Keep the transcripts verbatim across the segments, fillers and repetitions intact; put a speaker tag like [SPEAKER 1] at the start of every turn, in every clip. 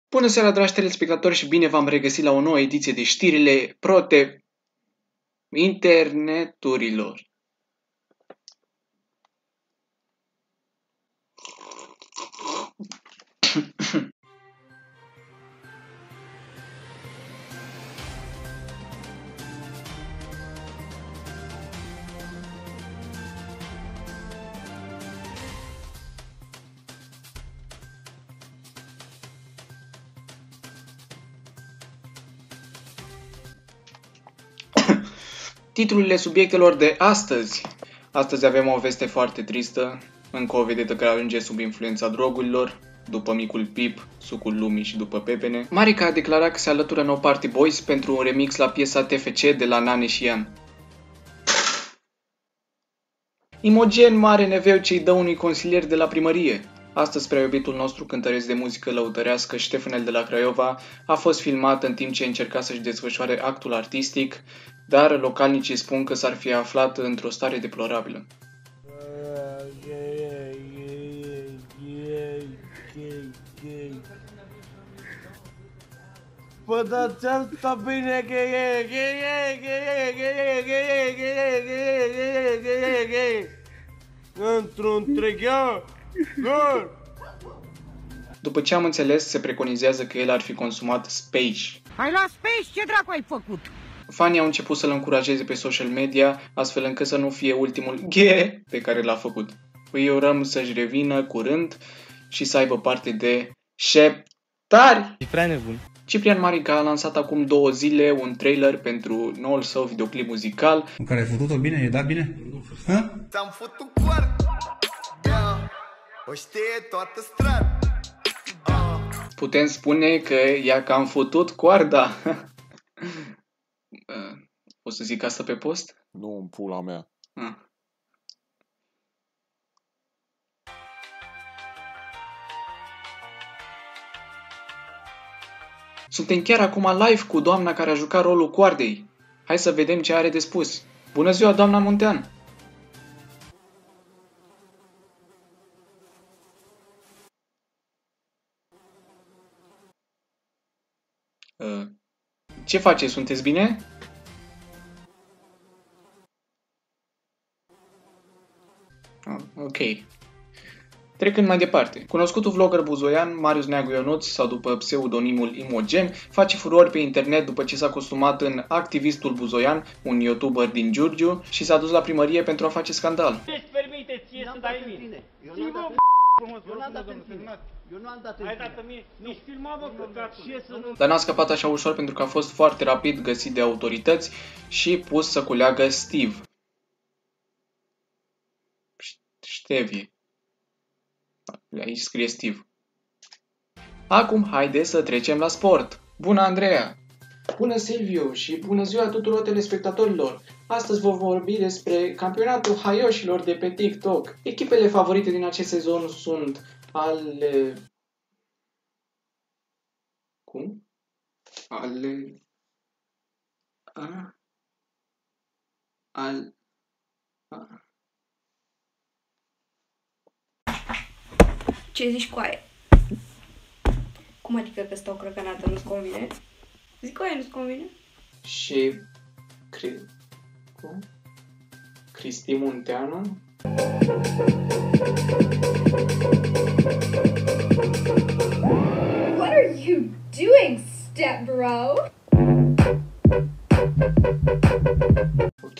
[SPEAKER 1] Bună seara, dragi telespectatori, și bine v-am regăsit la o nouă ediție de știrile prote interneturilor. Titlurile subiectelor de astăzi. Astăzi avem o veste foarte tristă. Încă o vedetă care ajunge sub influența drogurilor, după Micul Pip, Sucul Lumii și după Pepene. Marica a declarat că se alătură No Party Boys pentru un remix la piesa T F C de la Nane și Ian. Imogen mare neveu ce-i dă unui consilier de la primărie. Astăzi, prea iubitul nostru cântăreț de muzică lăutărească Ștefanel de la Craiova a fost filmat în timp ce încerca să-și desfășoare actul artistic, dar localnicii spun că s-ar fi aflat într-o stare deplorabilă.
[SPEAKER 2] Bă, dați asta bine că e, că e, că e, că e, că e, că e, că e, că e, că e, într-un trigher, gol!
[SPEAKER 1] După ce am înțeles, se preconizează că el ar fi consumat Space.
[SPEAKER 3] Hai la Space, ce dracu ai făcut?
[SPEAKER 1] Fanii au început să-l încurajeze pe social media, astfel încât să nu fie ultimul ghe pe care l-a făcut. Îi urăm să-și revină curând și să aibă parte de șeptari!
[SPEAKER 2] E prea nebun.
[SPEAKER 1] Ciprian Marica a lansat acum două zile un trailer pentru noul său videoclip muzical.
[SPEAKER 4] În care ai făcut-o bine? E dat bine? Ha?
[SPEAKER 5] Ți-am făcut coartă, yeah. O știe toată strada. uh.
[SPEAKER 1] Putem spune că i-a cam futut coarda. O să zic asta pe post?
[SPEAKER 6] Nu în pula mea.
[SPEAKER 1] Ah. Suntem chiar acum live cu doamna care a jucat rolul coardei. Hai să vedem ce are de spus. Bună ziua, doamna Muntean! Uh, ce faceți? Sunteți bine? Ah, ok. Trecând mai departe, cunoscutul vlogger buzoian Marius Neagu Ionuț, sau după pseudonimul Imogen, face furori pe internet după ce s-a costumat în activistul buzoian, un youtuber din Giurgiu, și s-a dus la primărie pentru a face scandal.
[SPEAKER 7] Ce-ți permite ție să dai mine?
[SPEAKER 8] Eu nu am dat
[SPEAKER 7] Frumos,
[SPEAKER 8] eu nu am dat
[SPEAKER 7] domnul
[SPEAKER 8] în tine. Eu nu am dat în
[SPEAKER 7] Hai
[SPEAKER 8] tine.
[SPEAKER 7] dată mie, nici filma, bă, căcatul. Ce să nu...
[SPEAKER 1] Dar n-a scăpat așa ușor pentru că a fost foarte rapid găsit de autorități și pus să culeagă Steve. Ștevie. Aici scrie Steve. Acum haideți să trecem la sport. Bună, Andreea! Bună, Silviu, și bună ziua tuturor telespectatorilor! Astăzi vom vorbi despre campionatul haioșilor de pe TikTok. Echipele favorite din acest sezon sunt ale... Cum? Ale... A... Al... A...
[SPEAKER 9] Ce zici cu aia? Cum adică că stau crăcănată nu-ți convine? Zic cu aia nu-ți convine?
[SPEAKER 1] Și... Cri... Cum? Cristi Munteanu?
[SPEAKER 10] What are you doing, step bro?
[SPEAKER 1] Ok.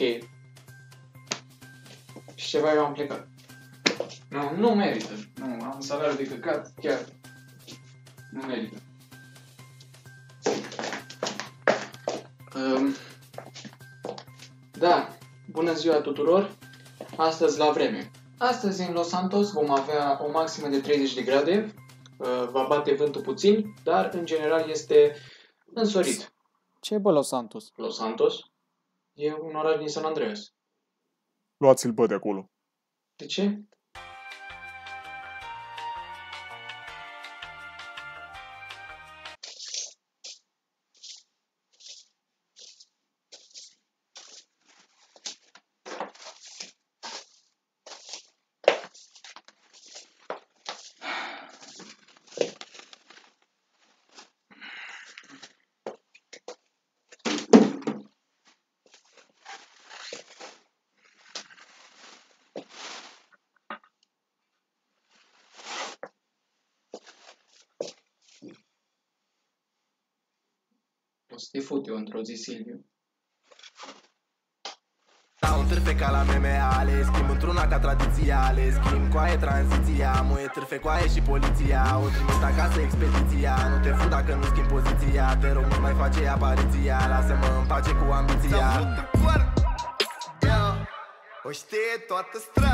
[SPEAKER 1] Și ceva eu am plecat. Nu, nu merită. Nu, am salariu de căcat, chiar. Nu merită. Um, da, bună ziua tuturor. Astăzi la vreme. Astăzi în Los Santos vom avea o maximă de treizeci de grade. Uh, va bate vântul puțin, dar în general este însorit.
[SPEAKER 6] Ce e, bă, Los Santos?
[SPEAKER 1] Los Santos e un oraș din San Andreas.
[SPEAKER 6] Luați-l, bă, de acolo.
[SPEAKER 1] De ce? să te fut eu într-o zi, Silviu.
[SPEAKER 5] Stau târfe ca la meme ale, schimb într-una ca tradițiale, schimb coaie tranziția, muie târfe coaie și poliția, o trimit acasă expediția, nu te fut dacă nu schimb poziția, te rog nu mai face apariția, lasă-mă în pace cu ambiția. O știe toată strada.